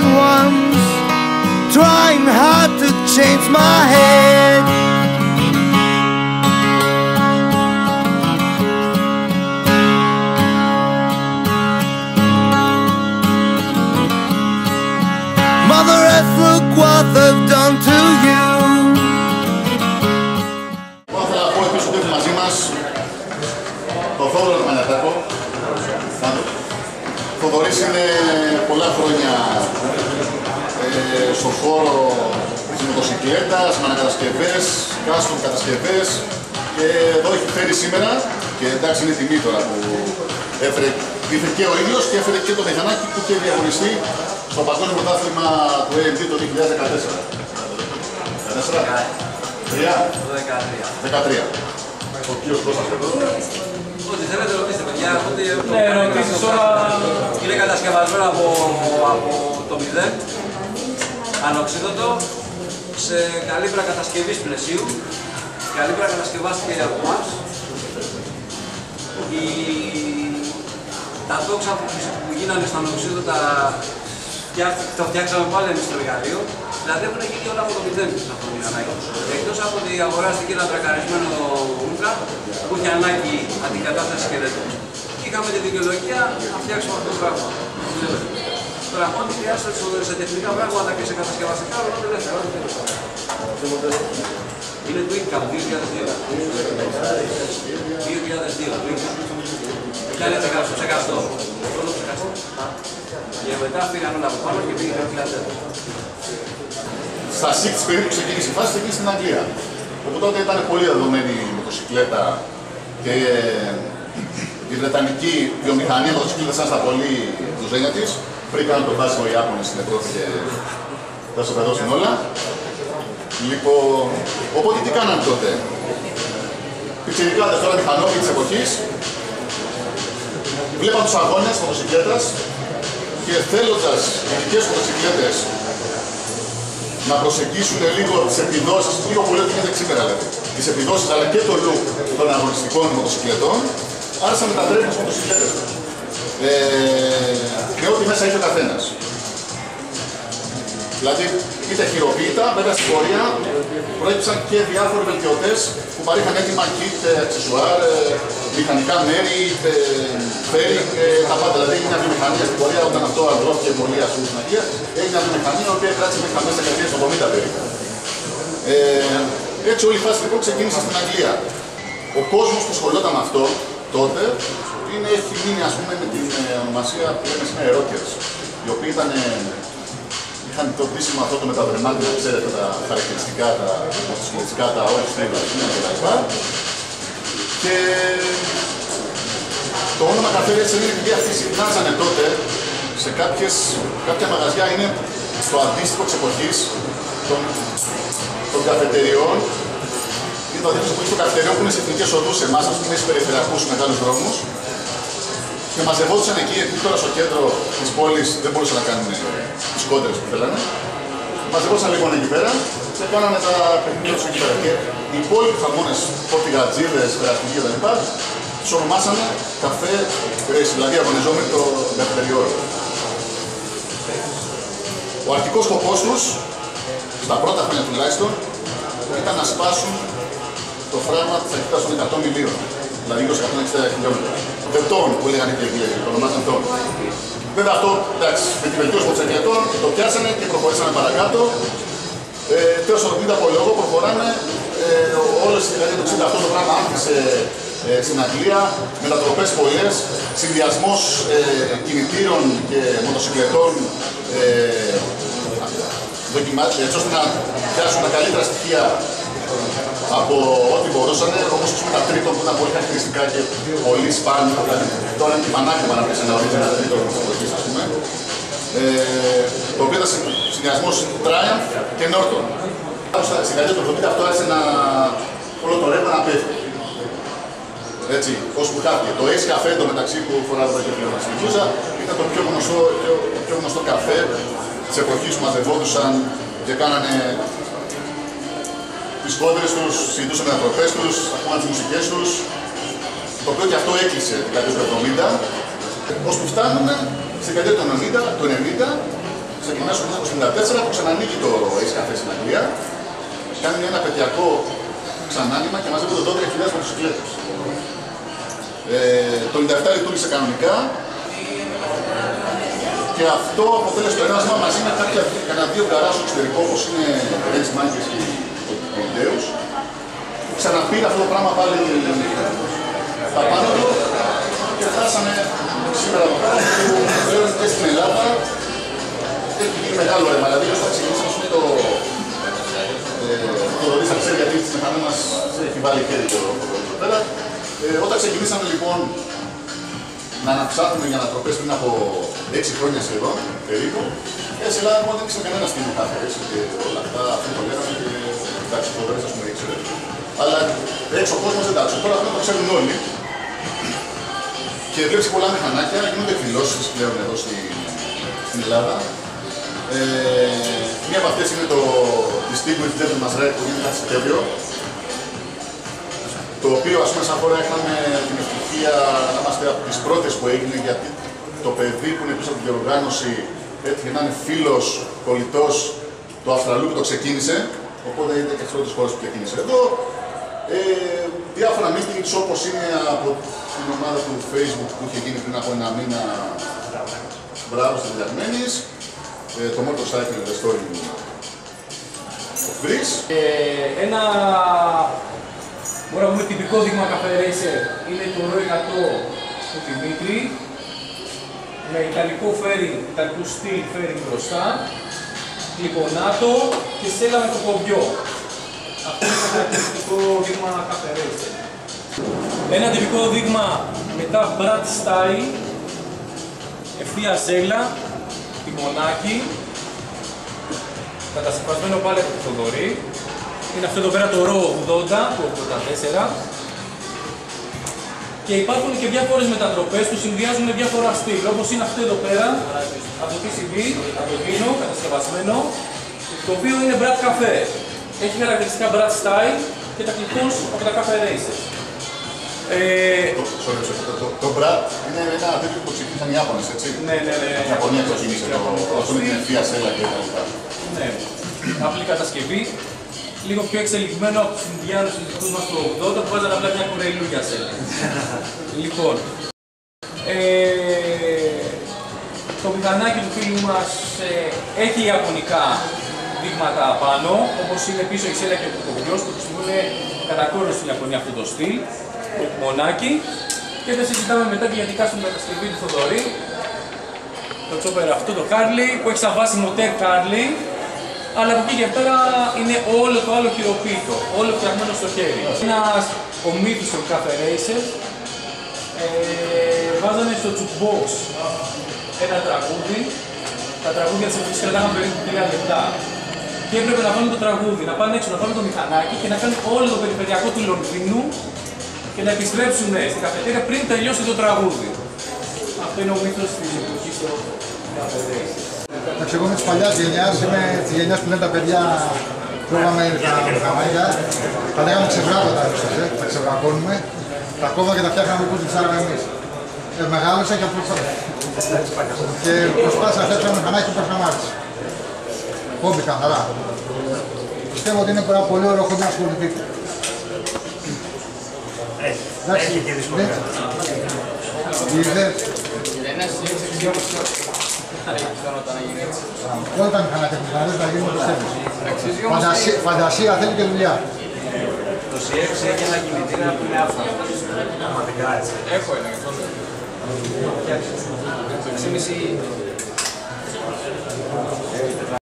ones trying hard to change my head. Mother Earth, look what they've done to you. Θα πω επίσης ότι έχουμε μαζί μας τον Θόδωρο Μανιατάκο. Ο Θοδωρής είναι πολλά χρόνια στον χώρο της μοτοσυκλέτας, με ανακατασκευές, custom κατασκευές, και εδώ έχει φέρει σήμερα, και εντάξει είναι τιμή τώρα που έφερε και ο ίδιος και έφερε και το μηχανάκι που είχε διαγωνιστεί στο Παγκόσμιο Πρωτάθλημα του AMD το 2014. 13. Ο κύριος Κώστας εδώ. Ό,τι θέλετε ρωτήστε παιδιά, ναι, ρωτήσεις τώρα. Είναι κατασκευασμένο από το 0, ανοξίδωτο, σε καλύμπρα κατασκευής πλαισίου. Η καλύμπρα κατασκευάστηκε από εμάς. Τα τόξα που γίνανε στα ανοξίδωτα το φτιάξαμε πάλι εμείς στο εργαλείο. Δηλαδή έχουν γίνει όλα από το 0 αυτό το μηχανάκι. Εκτός από ότι αγοράστηκε ένα τρακαρισμένο ούτρα που είχε ανάγκη αντικατάσταση σκελέτου. Και είχαμε τη δικαιολογία να φτιάξουμε αυτό το πράγμα. Τώρα, ό,τι χρειάζεται σε τεχνικά πράγματα και σε κατασκευαστικά, ρωτάτε ελεύθερα. Είναι το Incam 2002. Ήταν ψεκαστό. Όλο ψεκαστό. Και μετά πήγαν όλα από πάνω και πήγαν φιλατέρ. Στα 6 περίπου ξεκίνησε η φάση, ξεκίνησε στην Αγγλία. Όπου τότε ήταν πολύ δεδομένη η μοτοσυκλέτα και η βρετανική βιομηχανία μοτοσυκλέτας ήταν στα πολύ ζένια της. Πριν κάνουν το βάσιμο οι Ιάπωνες στην Ευρώπη και θα σου πεδώσουν όλα. Λοιπόν, οπότε τι κάνανε τότε. Πιτσιρικάδες τώρα μηχανόβοι της εποχής βλέπαν τους αγώνες μοτοσυκλέτας και θέλοντας οι ειδικές μοτοσυκλέτες να προσεγγίσουν λίγο τις επιδόσεις, λίγο πολύ ότι γίνεται σήμερα δηλαδή, τις επιδόσεις αλλά και το look των αγωνιστικών μοτοσυκλετών, άρχισαν να μετατρέπουν τις μοτοσυκλέτες με ό,τι μέσα έχει ο καθένας. Δηλαδή, είτε χειροποίητα, βέβαια στην πορεία προέκυψαν και διάφοροι βελτιωτές που παρήχαν έτοιμα kit, αξεσουάρ, μηχανικά μέρη, φέρινγκ, τα πάντα. Δηλαδή, έγινε μια βιομηχανία στην πορεία όταν αυτό αγγλώθηκε πολύ στην Αγγλία. Έγινε μια βιομηχανία η οποία κράτησε μέχρι τα μέσα δεκαετίας του 70 περίπου. Έτσι, όλη η φάση λοιπόν ξεκίνησε στην Αγγλία. Ο κόσμος που ασχολόταν με αυτό τότε έχει μείνει ας πούμε με την ονομασία που λέμε σήμερα rockers, οι οποίοι είχαν το ντύσιμο αυτό το με τα βρεμάτια, ξέρετε, τα χαρακτηριστικά, τα μοτοσυκλετικά, τα όλες τις τρίγλες κτλ. Και το όνομα Καφέ Ρέτσεν είναι επειδή αυτοί συχνάζανε τότε σε κάποια μαγαζιά, είναι στο αντίστοιχο της εποχής των καφετεριών. Είναι το αντίστοιχο των καφετεριών που είναι σε εθνικές οδούς εμάς, ας πούμε, σε περιφερειακούς μεγάλους δρόμους. Και μαζευόντουσαν εκεί, επειδή τώρα στο κέντρο της πόλης δεν μπορούσαν να κάνουν τις κόντρες που θέλανε. Μαζευόντουσαν λοιπόν εκεί πέρα και κάνανε τα παιχνίδια τους εκεί πέρα. Και οι υπόλοιποι χαμώνες, πορτιγατζίδες, περαστικοί κτλ. Τους ονομάσανε Καφέ Ρέις, δηλαδή αγωνιζόμενοι το καφετεριόρο. Ο αρχικός σκοπός τους, στα πρώτα χρόνια τουλάχιστον, ήταν να σπάσουν το φράγμα της ταχύτητας των 100 μιλίων, δηλαδή 160 χιλιόμετρα. The Tone που λέγανε και οι Αγγλίοι, το ονομάζαν Tone. Βέβαια αυτό, εντάξει, με τη βελτίωση των εξαγγελτών το πιάσανε και προχωρήσανε παρακάτω. Τέλος από τον λόγο προχωράνε όλες οι δεκαετίες του 60 αυτό το πράγμα άρχισε στην Αγγλία, μετατροπές πολλές, συνδυασμός κινητήρων και μοτοσυκλετών έτσι ώστε να πιάσουν τα καλύτερα στοιχεία από ό,τι μπορούσαν, όπως τα τρίτον που ήταν πολύ χαρακτηριστικά και πολύ σπάνιο. Τώρα είναι και πανάκριβα να πεις ένα original τρίτον της εποχής, ας πούμε. Το οποίο ήταν συνδυασμός Triumph και Norton. Στην δεκαετία του 70 αυτό άρχισε να όλο το ρεύμα να πέφτει. Έτσι, ώσπου χάθηκε. Το Ace Cafe μεταξύ που φοράμε εδώ και πλέον στην Κιούζα ήταν το πιο γνωστό καφέ της εποχής που μαζευόντουσαν και κάνανε τις κόντρες τους, συζητούσαν με ανθρωπές τους, ακούγαν τις μουσικές τους, το οποίο και αυτό έκλεισε την δεκαετία του 70, ώσπου φτάνουμε στην δεκαετία του 90, στην ξεκινάει στο 1954 που ξανανοίγει το Ace Cafe στην Αγγλία. Κάνει ένα πετειακό ξανάνοιγμα και μαζεύονται 12.000 μοτοσυκλέτες. Το 97 λειτουργήσε κανονικά και αυτό αποτέλεσε το ένασμα μαζί με κανένα δύο γκαράζ στο εξωτερικό όπως είναι Range Makers και ο Ιδέους. Ξαναπήρε αυτό το πράγμα πάλι τα πάνω του και φτάσαμε σήμερα εδώ πέρα που πλέον και στην Ελλάδα έχει γίνει μεγάλο ρέμα. Δηλαδή όταν ξεκινήσαμε με το Θοδωρής θα ξέρει γιατί τις μηχανές μας έχει βάλει χέρι εδώ πέρα. Όταν ξεκινήσαμε λοιπόν να αναψάχνουμε για ανατροπές πριν από 6 χρόνια σχεδόν, περίπου, στην Ελλάδα δεν ήξερε κανένας τι είναι καφές και όλα αυτά, αυτό το λέγαμε και εντάξει, το Θοδωρής ας πούμε ήξερε. Αλλά έξω ο κόσμος εντάξει, τώρα αυτό το ξέρουν όλοι. Και βλέπεις πολλά μηχανάκια, γίνονται εκδηλώσεις πλέον εδώ στην Ελλάδα. Μία από αυτές είναι το Distinguished Gentleman's Ride που γίνεται κάθε Σεπτέμβριο. Το οποίο ας πούμε σαν χώρα είχαμε την ευτυχία να είμαστε από τις πρώτες που έγινε, γιατί το παιδί που είναι πίσω από την διοργάνωση έτυχε να είναι φίλος, κολλητός του Αυστραλού που το ξεκίνησε. Οπότε είναι και τις πρώτες χώρες που ξεκίνησε εδώ. Διάφορα meetings όπως είναι από την ομάδα του Facebook που είχε γίνει πριν από ένα μήνα. Μπράβο στις διαγμένες. Το Motorcycle The Story of Greece. Ένα μπορούμε να πούμε τυπικό δείγμα Cafe Racer είναι το Ρο 100 του Δημήτρη με ιταλικό στυλ φέρινγκ μπροστά, κλιπονάτο και σέλα με το κομπιό. Αυτό είναι ένα τυπικό δείγμα Cafe Racer. Ένα τυπικό δείγμα μετά Brad Style, ευθεία σέλα, τιμονάκι, κατασκευασμένο πάλι από το Θοδωρή. Είναι αυτό εδώ πέρα το Ρο 80 του 84. Και υπάρχουν και διάφορες μετατροπές που συνδυάζουν με διάφορα στυλ. Όπως είναι αυτό εδώ πέρα, από το PCB, από το Vino, κατασκευασμένο, το οποίο είναι Brad Cafe. Έχει χαρακτηριστικά Brad Style και τα κλικούς από τα Cafe Racer. Το Brad είναι ένα τέτοιο που ξεκίνησαν οι Ιάπωνες, έτσι. Ναι. Η Ιαπωνία το ξεκίνησε, αυτό με την ευθεία σέλα και τα λοιπά. Ναι, απλή κατασκευή. Λίγο πιο εξελιγμένο από τους Ινδιάνους τους δικούς μας του 80 που βάζανε απλά μια κουρελούγια σέλα. Λοιπόν, το μηχανάκι του φίλου μας έχει ιαπωνικά δείγματα πάνω, όπως είναι πίσω η σέλα και ο κουτομπιός που χρησιμοποιούν κατά κόρον στην Ιαπωνία αυτό το στυλ, το μονάκι. Και δεν συζητάμε μετά και γενικά στην κατασκευή του Θοδωρή, το τσόπερ αυτό, το Harley, που έχει σαν βάση μοτέρ Harley, αλλά από εκεί και πέρα είναι όλο το άλλο χειροποίητο, όλο φτιαγμένο στο χέρι. Ένας ομίλης των Cafe Racer βάζανε στο jukebox ένα τραγούδι. Τα τραγούδια της εποχής κρατάγαν περίπου 3 λεπτά. Και έπρεπε να βάλουν το τραγούδι, να πάνε έξω, να βάλουν το μηχανάκι και να κάνουν όλο το περιφερειακό του Λονδίνου και να επιστρέψουν στην καφετέρια πριν τελειώσει το τραγούδι. Αυτό είναι ο μύθος της εποχής των Cafe Racer. Εντάξει, εγώ είμαι της παλιάς γενιάς, είμαι της γενιάς που λένε τα παιδιά τρώγαμε τα μηχανάκια, τα λέγαμε ξεβράκωτα εμείς, τα ξεβρακώνουμε, τα κόβα και τα φτιάχναμε όπως διψάραμε εμείς. Μεγάλωσα και προσπάθησα να φτιάξω ένα μηχανάκι όπως να μ' άρεσε. Χόμπι καθαρά. Πιστεύω ότι είναι ένα πολύ ωραίο χόμπι να ασχοληθείτε. Έχει και δυσκολία. Όλα τα μηχανάκια θα γίνουν όπως θέλεις. Φαντασία θέλει και δουλειά. Το CX έχει ένα κινητήρα που είναι άφθαρτο. Πραγματικά έτσι. Έχω ένα γι' αυτό. Το 6,5